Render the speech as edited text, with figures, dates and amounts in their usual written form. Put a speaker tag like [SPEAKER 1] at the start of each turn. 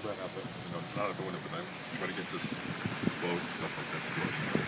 [SPEAKER 1] that at the, not at the window, but I try to get this boat and stuff like that floating.